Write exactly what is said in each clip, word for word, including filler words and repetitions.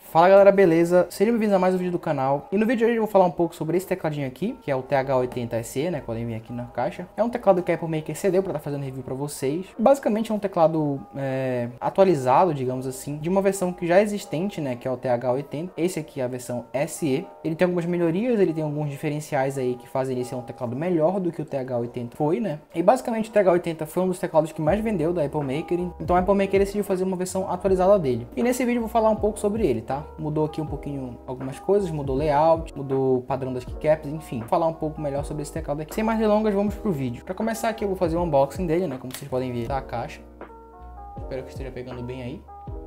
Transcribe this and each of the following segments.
Fala galera, beleza? Sejam bem-vindos a mais um vídeo do canal. E no vídeo de hoje eu vou falar um pouco sobre esse tecladinho aqui, que é o T H oitenta S E, né? Podem ver aqui na caixa. É um teclado que a Apple Maker cedeu para estar fazendo review para vocês. Basicamente é um teclado é, atualizado, digamos assim, de uma versão que já é existente, né? Que é o T H oitenta. Esse aqui é a versão S E. Ele tem algumas melhorias, ele tem alguns diferenciais aí que fazem ele ser um teclado melhor do que o T H oitenta foi, né? E basicamente o T H oitenta foi um dos teclados que mais vendeu da Apple Maker. Então a Apple Maker decidiu fazer uma versão atualizada dele. E nesse vídeo eu vou falar um pouco sobre ele, tá? Mudou aqui um pouquinho algumas coisas, mudou layout, mudou o padrão das keycaps, enfim. Vou falar um pouco melhor sobre esse teclado aqui. Sem mais delongas, vamos pro vídeo. Para começar aqui eu vou fazer o unboxing dele, né? Como vocês podem ver, tá a caixa. Espero que esteja pegando bem aí.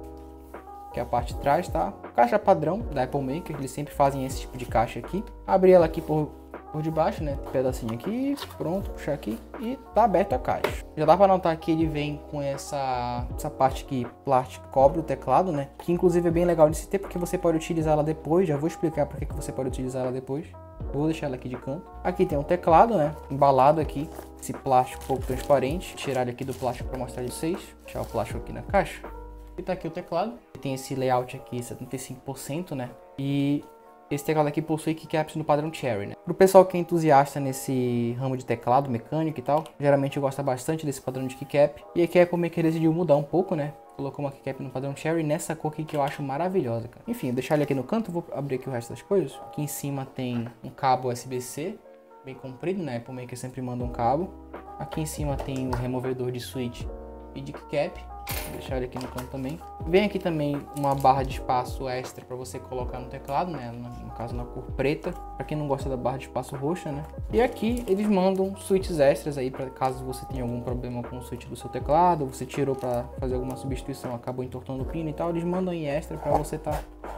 Que é a parte de trás, tá? Caixa padrão da Apple Maker, eles sempre fazem esse tipo de caixa aqui. Abri ela aqui por, por debaixo, né? Um pedacinho aqui, pronto, puxar aqui e tá aberta a caixa. Já dá pra notar que ele vem com essa, essa parte que plástico cobre o teclado, né? Que inclusive é bem legal de se ter, porque você pode utilizar ela depois. Já vou explicar por que você pode utilizar ela depois. Vou deixar ela aqui de canto. Aqui tem um teclado, né? Embalado aqui, esse plástico um pouco transparente. Tirar ele aqui do plástico para mostrar pra vocês. Deixar o plástico aqui na caixa. E tá aqui o teclado. Tem esse layout aqui, setenta e cinco por cento, né? E esse teclado aqui possui keycaps no padrão Cherry, né? Pro pessoal que é entusiasta nesse ramo de teclado mecânico e tal, geralmente gosta bastante desse padrão de keycap. E aqui a Apple Maker decidiu mudar um pouco, né? Colocou uma keycap no padrão Cherry nessa cor aqui que eu acho maravilhosa, cara. Enfim, vou deixar ele aqui no canto, vou abrir aqui o resto das coisas. Aqui em cima tem um cabo U S B C, bem comprido, né? A Apple Maker sempre manda um cabo. Aqui em cima tem o removedor de switch e de keycap. Vou deixar ele aqui no canto também. Vem aqui também uma barra de espaço extra para você colocar no teclado, né? No caso na cor preta, para quem não gosta da barra de espaço roxa, né? E aqui eles mandam switches extras aí para caso você tenha algum problema com o switch do seu teclado, você tirou para fazer alguma substituição, acabou entortando o pino e tal, eles mandam aí extra para você estar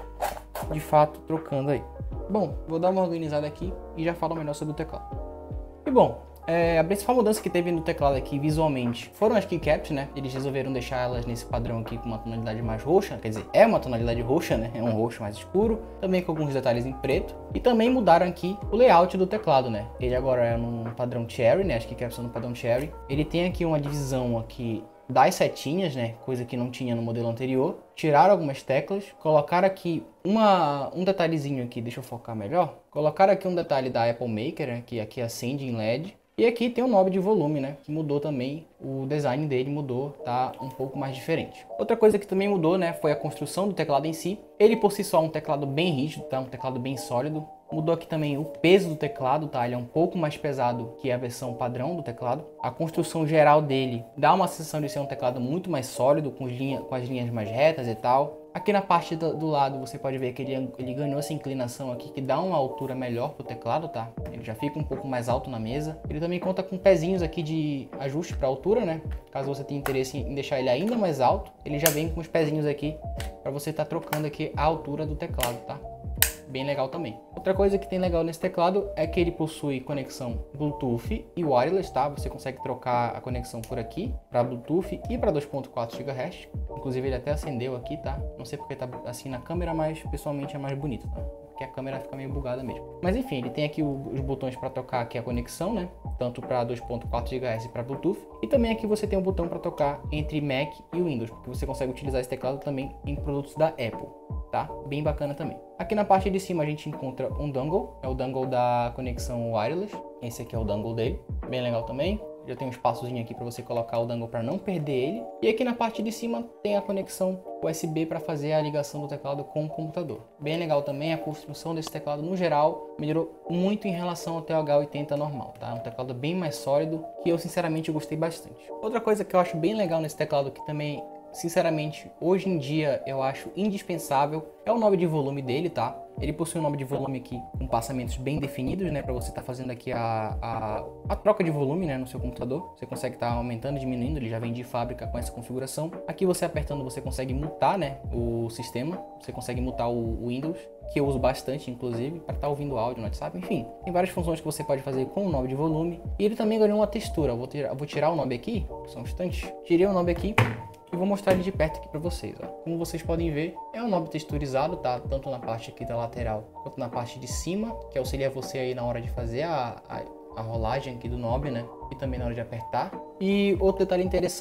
tá, de fato trocando aí. Bom, vou dar uma organizada aqui e já falo melhor sobre o teclado. E bom, É, a principal mudança que teve no teclado aqui visualmente foram as keycaps, né? Eles resolveram deixar elas nesse padrão aqui com uma tonalidade mais roxa, quer dizer, é uma tonalidade roxa, né? É um roxo mais escuro, também com alguns detalhes em preto. E também mudaram aqui o layout do teclado, né? Ele agora é num padrão Cherry, né? As keycaps são no padrão Cherry. Ele tem aqui uma divisão aqui das setinhas, né? Coisa que não tinha no modelo anterior. Tiraram algumas teclas, colocaram aqui uma, um detalhezinho aqui, deixa eu focar melhor. Colocaram aqui um detalhe da Apple Maker, né? Que aqui acende em L E D. E aqui tem o knob de volume, né, que mudou também, o design dele mudou, tá um pouco mais diferente. Outra coisa que também mudou, né, foi a construção do teclado em si. Ele por si só é um teclado bem rígido, tá, um teclado bem sólido. Mudou aqui também o peso do teclado, tá, ele é um pouco mais pesado que a versão padrão do teclado. A construção geral dele dá uma sensação de ser um teclado muito mais sólido, com, linha, com as linhas mais retas e tal. Aqui na parte do, do lado você pode ver que ele, ele ganhou essa inclinação aqui que dá uma altura melhor pro teclado, tá? Ele já fica um pouco mais alto na mesa. Ele também conta com pezinhos aqui de ajuste para altura, né? Caso você tenha interesse em deixar ele ainda mais alto, ele já vem com os pezinhos aqui para você estar tá trocando aqui a altura do teclado, tá? Bem legal também. Outra coisa que tem legal nesse teclado é que ele possui conexão Bluetooth e wireless, tá? Você consegue trocar a conexão por aqui para Bluetooth e para dois ponto quatro gigahertz. Inclusive ele até acendeu aqui, tá? Não sei porque tá assim na câmera, mas pessoalmente é mais bonito, tá? Porque a câmera fica meio bugada mesmo. Mas enfim, ele tem aqui o, os botões para tocar aqui a conexão, né? Tanto para dois ponto quatro gigahertz e para Bluetooth. E também aqui você tem um botão para tocar entre Mac e Windows, porque você consegue utilizar esse teclado também em produtos da Apple, tá? Bem bacana também. Aqui na parte de cima a gente encontra um dongle, é o dongle da conexão wireless. Esse aqui é o dongle dele, bem legal também. Já tem um espaçozinho aqui para você colocar o dongle para não perder ele. E aqui na parte de cima tem a conexão U S B para fazer a ligação do teclado com o computador. Bem legal também, a construção desse teclado no geral melhorou muito em relação ao T H oitenta normal, tá? É um teclado bem mais sólido que eu sinceramente gostei bastante. Outra coisa que eu acho bem legal nesse teclado que também sinceramente, hoje em dia eu acho indispensável é o knob de volume dele, tá? Ele possui um knob de volume aqui com passamentos bem definidos, né? Para você estar tá fazendo aqui a, a, a troca de volume, né? No seu computador. Você consegue estar tá aumentando, diminuindo, ele já vem de fábrica com essa configuração. Aqui você apertando, você consegue mutar, né? O sistema. Você consegue mutar o, o Windows, que eu uso bastante, inclusive, para estar tá ouvindo áudio no WhatsApp. Enfim, tem várias funções que você pode fazer com o knob de volume. E ele também ganhou uma textura. Eu vou, tirar, eu vou tirar o knob aqui, só um instante. Tirei o knob aqui. E vou mostrar ele de perto aqui para vocês, ó. Como vocês podem ver, é um knob texturizado, tá? Tanto na parte aqui da lateral, quanto na parte de cima, que auxilia você aí na hora de fazer a, a, a rolagem aqui do knob, né? E também na hora de apertar. E outro detalhe interessante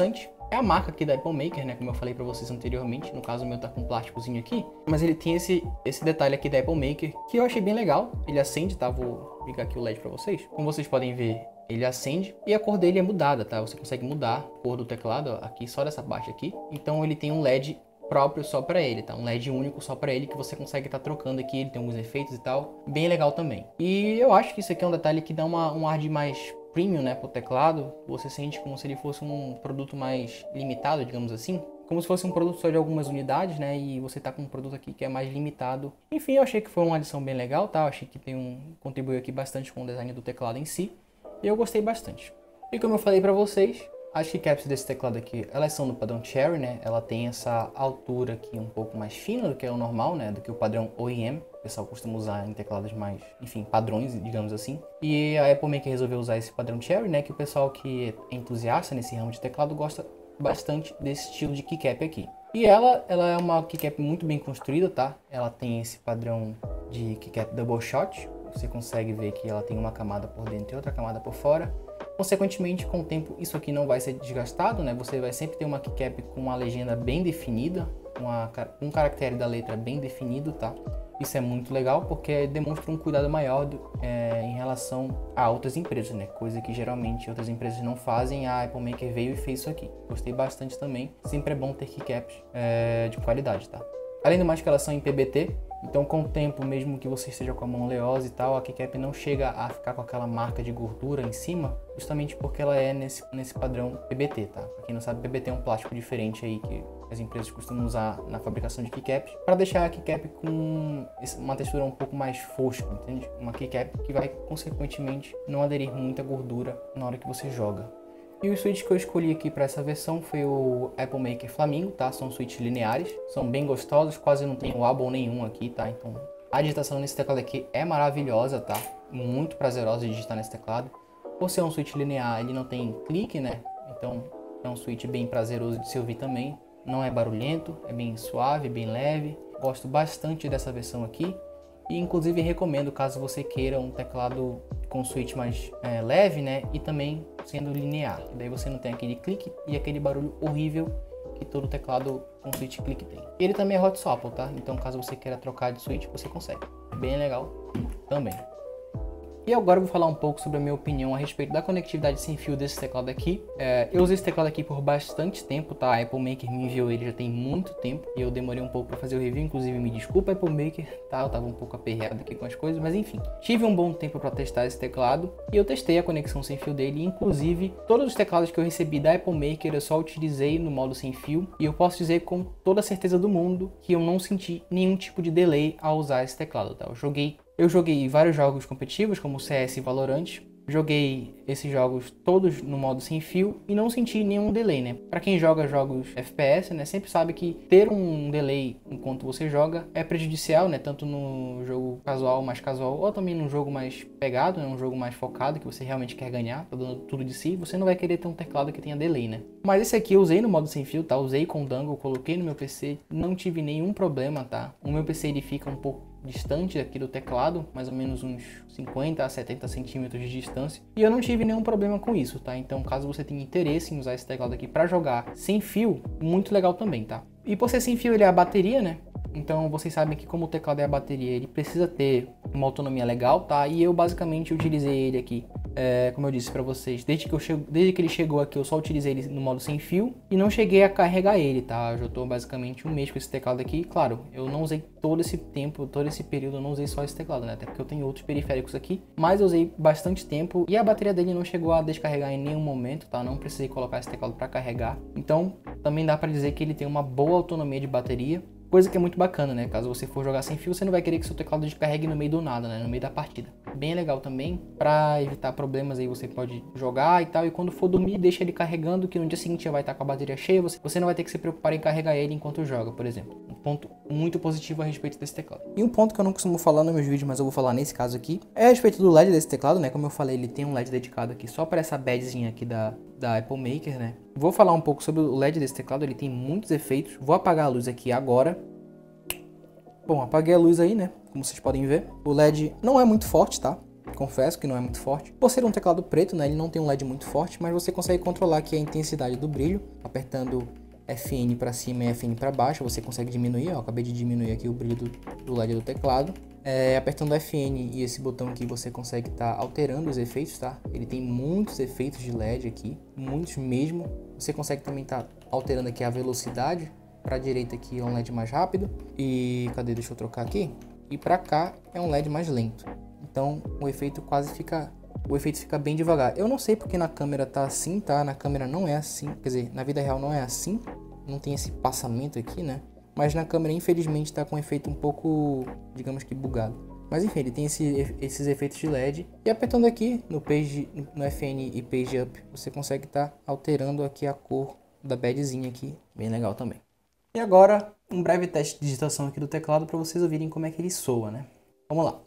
É a marca aqui da Apple Maker, né? Como eu falei pra vocês anteriormente. No caso, o meu tá com um plásticozinho aqui. Mas ele tem esse, esse detalhe aqui da Apple Maker, que eu achei bem legal. Ele acende, tá? Vou ligar aqui o L E D pra vocês. Como vocês podem ver, ele acende e a cor dele é mudada, tá? Você consegue mudar a cor do teclado, ó, aqui, só dessa parte aqui. Então ele tem um L E D próprio só pra ele, tá? Um L E D único só pra ele, que você consegue estar tá trocando aqui. Ele tem alguns efeitos e tal. Bem legal também. E eu acho que isso aqui é um detalhe que dá uma, um ar de mais premium, né, pro teclado. Você sente como se ele fosse um produto mais limitado, digamos assim. Como se fosse um produto só de algumas unidades, né, e você tá com um produto aqui que é mais limitado. Enfim, eu achei que foi uma adição bem legal, tá? Eu achei que tem um, contribuiu aqui bastante com o design do teclado em si. E eu gostei bastante. E como eu falei pra vocês, as keycaps desse teclado aqui, elas são do padrão Cherry, né? Ela tem essa altura aqui um pouco mais fina do que é o normal, né? Do que o padrão O E M. O pessoal costuma usar em teclados mais, enfim, padrões, digamos assim. E a Apple Maker resolveu usar esse padrão Cherry, né? Que o pessoal que é entusiasta nesse ramo de teclado gosta bastante desse estilo de keycap aqui. E ela, ela é uma keycap muito bem construída, tá? Ela tem esse padrão de keycap double shot. Você consegue ver que ela tem uma camada por dentro e outra camada por fora. Consequentemente, com o tempo, isso aqui não vai ser desgastado, né? Você vai sempre ter uma keycap com uma legenda bem definida, uma, um caractere da letra bem definido, tá? Isso é muito legal porque demonstra um cuidado maior do, é, em relação a outras empresas, né? Coisa que geralmente outras empresas não fazem. A Apple Maker veio e fez isso aqui. Gostei bastante também. Sempre é bom ter keycaps é, de qualidade, tá? Além do mais que elas são em P B T, então com o tempo, mesmo que você esteja com a mão oleosa e tal, a keycap não chega a ficar com aquela marca de gordura em cima, justamente porque ela é nesse, nesse padrão P B T, tá? Pra quem não sabe, P B T é um plástico diferente aí que as empresas costumam usar na fabricação de keycaps, para deixar a keycap com uma textura um pouco mais fosca, entende? Uma keycap que vai, consequentemente, não aderir muita gordura na hora que você joga. E os switches que eu escolhi aqui para essa versão foi o Apple Maker Flamingo, tá? São switches lineares, são bem gostosos, quase não tem wobble nenhum aqui, tá? Então a digitação nesse teclado aqui é maravilhosa, tá? Muito prazerosa de digitar nesse teclado. Por ser um switch linear, ele não tem clique, né? Então é um switch bem prazeroso de se ouvir também. Não é barulhento, é bem suave, bem leve. Gosto bastante dessa versão aqui. E inclusive recomendo caso você queira um teclado com switch mais é, leve, né? E também sendo linear. Daí você não tem aquele clique e aquele barulho horrível que todo teclado com switch clique tem. Ele também é hot swappable, tá? Então caso você queira trocar de switch, você consegue. Bem legal também. E agora eu vou falar um pouco sobre a minha opinião a respeito da conectividade sem fio desse teclado aqui. É, eu usei esse teclado aqui por bastante tempo, tá? A Apple Maker me enviou ele já tem muito tempo e eu demorei um pouco para fazer o review, inclusive me desculpa Apple Maker, tá? Eu tava um pouco aperreado aqui com as coisas, mas enfim. Tive um bom tempo para testar esse teclado e eu testei a conexão sem fio dele, inclusive todos os teclados que eu recebi da Apple Maker eu só utilizei no modo sem fio e eu posso dizer com toda a certeza do mundo que eu não senti nenhum tipo de delay ao usar esse teclado, tá? Eu joguei Eu joguei vários jogos competitivos, como C S e Valorant. Joguei esses jogos todos no modo sem fio e não senti nenhum delay, né? Pra quem joga jogos F P S, né, sempre sabe que ter um delay enquanto você joga é prejudicial, né? Tanto no jogo casual, mais casual, ou também num jogo mais pegado, né? Um jogo mais focado, que você realmente quer ganhar, tá dando tudo de si, você não vai querer ter um teclado que tenha delay, né? Mas esse aqui eu usei no modo sem fio, tá? Usei com o dongle, coloquei no meu P C, não tive nenhum problema, tá? O meu P C ele fica um pouco distante aqui do teclado, mais ou menos uns cinquenta a setenta centímetros de distância, e eu não tive nenhum problema com isso, tá? Então, caso você tenha interesse em usar esse teclado aqui para jogar sem fio, muito legal também, tá? E por ser sem fio, ele é a bateria, né? Então, vocês sabem que como o teclado é a bateria, ele precisa ter uma autonomia legal, tá? E eu basicamente utilizei ele aqui, é, como eu disse para vocês, desde que, eu chego, desde que ele chegou aqui, eu só utilizei ele no modo sem fio e não cheguei a carregar ele, tá? Eu já tô basicamente um mês com esse teclado aqui. Claro, eu não usei todo esse tempo, todo esse período, eu não usei só esse teclado, né? Até porque eu tenho outros periféricos aqui, mas eu usei bastante tempo e a bateria dele não chegou a descarregar em nenhum momento, tá? Não precisei colocar esse teclado para carregar. Então, também dá para dizer que ele tem uma boa autonomia de bateria. Coisa que é muito bacana, né? Caso você for jogar sem fio, você não vai querer que seu teclado descarregue no meio do nada, né? No meio da partida. Bem legal também, para evitar problemas aí você pode jogar e tal. E quando for dormir, deixa ele carregando, que no dia seguinte já vai estar com a bateria cheia. Você, você não vai ter que se preocupar em carregar ele enquanto joga, por exemplo. Um ponto muito positivo a respeito desse teclado. E um ponto que eu não costumo falar nos meus vídeos, mas eu vou falar nesse caso aqui, é a respeito do L E D desse teclado, né? Como eu falei, ele tem um L E D dedicado aqui só para essa badzinha aqui da, da Apple Maker, né? Vou falar um pouco sobre o L E D desse teclado, ele tem muitos efeitos. Vou apagar a luz aqui agora. Bom, apaguei a luz aí, né? Como vocês podem ver. O L E D não é muito forte, tá? confesso que não é muito forte. Por ser um teclado preto, né, ele não tem um L E D muito forte, mas você consegue controlar aqui a intensidade do brilho, apertando F N para cima e F N para baixo, você consegue diminuir, ó, acabei de diminuir aqui o brilho do, do L E D do teclado. É, apertando F N e esse botão aqui você consegue estar tá alterando os efeitos, tá? Ele tem muitos efeitos de L E D aqui, muitos mesmo. Você consegue também estar tá alterando aqui a velocidade. Para a direita aqui é um L E D mais rápido e cadê? Deixa eu trocar aqui. E para cá é um L E D mais lento. Então o efeito quase fica, o efeito fica bem devagar. Eu não sei porque na câmera tá assim, tá? Na câmera não é assim, quer dizer, na vida real não é assim. Não tem esse passamento aqui, né? Mas na câmera infelizmente tá com um efeito um pouco, digamos que bugado. Mas enfim, ele tem esse, esses efeitos de L E D. E apertando aqui no page, no F N e page up, você consegue estar tá alterando aqui a cor da badzinha aqui, bem legal também. E agora, um breve teste de digitação aqui do teclado para vocês ouvirem como é que ele soa, né? Vamos lá.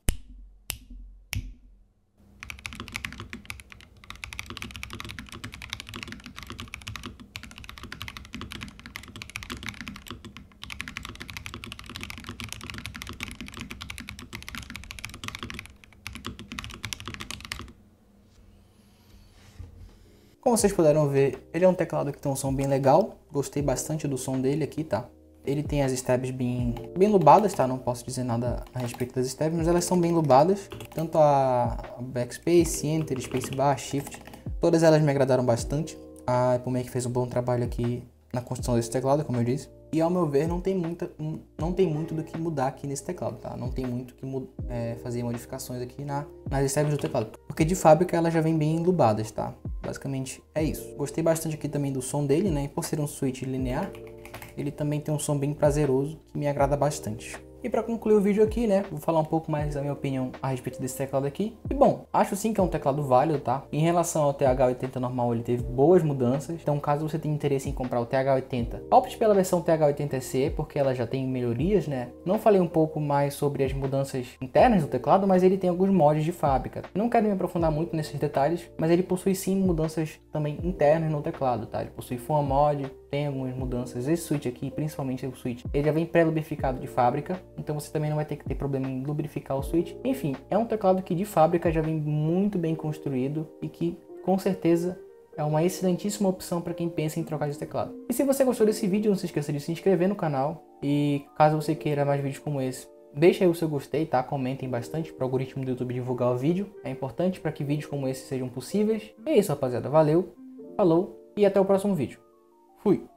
Como vocês puderam ver, ele é um teclado que tem um som bem legal. Gostei bastante do som dele aqui, tá? Ele tem as stabs bem, bem lubadas, tá? Não posso dizer nada a respeito das stabs, mas elas são bem lubadas. Tanto a Backspace, Enter, Spacebar, Shift, todas elas me agradaram bastante. A Apple Mac fez um bom trabalho aqui na construção desse teclado, como eu disse. E ao meu ver, não tem, muita, não tem muito do que mudar aqui nesse teclado, tá? Não tem muito que é, fazer modificações aqui na, nas stabs do teclado. Porque de fábrica elas já vêm bem lubadas, tá? Basicamente é isso. Gostei bastante aqui também do som dele, né? E por ser um switch linear, ele também tem um som bem prazeroso, que me agrada bastante. E para concluir o vídeo aqui, né, vou falar um pouco mais da minha opinião a respeito desse teclado aqui. E bom, acho sim que é um teclado válido, tá? Em relação ao T H oitenta normal, ele teve boas mudanças. Então, caso você tenha interesse em comprar o T H oitenta, opte pela versão T H oitenta S E, porque ela já tem melhorias, né? Não falei um pouco mais sobre as mudanças internas do teclado, mas ele tem alguns mods de fábrica. Não quero me aprofundar muito nesses detalhes, mas ele possui sim mudanças também internas no teclado, tá? Ele possui Foam Mod, tem algumas mudanças. Esse switch aqui, principalmente o switch, ele já vem pré-lubrificado de fábrica, então você também não vai ter que ter problema em lubrificar o switch. Enfim, é um teclado que de fábrica já vem muito bem construído e que com certeza é uma excelentíssima opção para quem pensa em trocar de teclado. E se você gostou desse vídeo, não se esqueça de se inscrever no canal, e caso você queira mais vídeos como esse, deixa aí o seu gostei, tá? Comentem bastante para o algoritmo do YouTube divulgar o vídeo, é importante para que vídeos como esse sejam possíveis. E é isso, rapaziada, valeu, falou e até o próximo vídeo. Fui!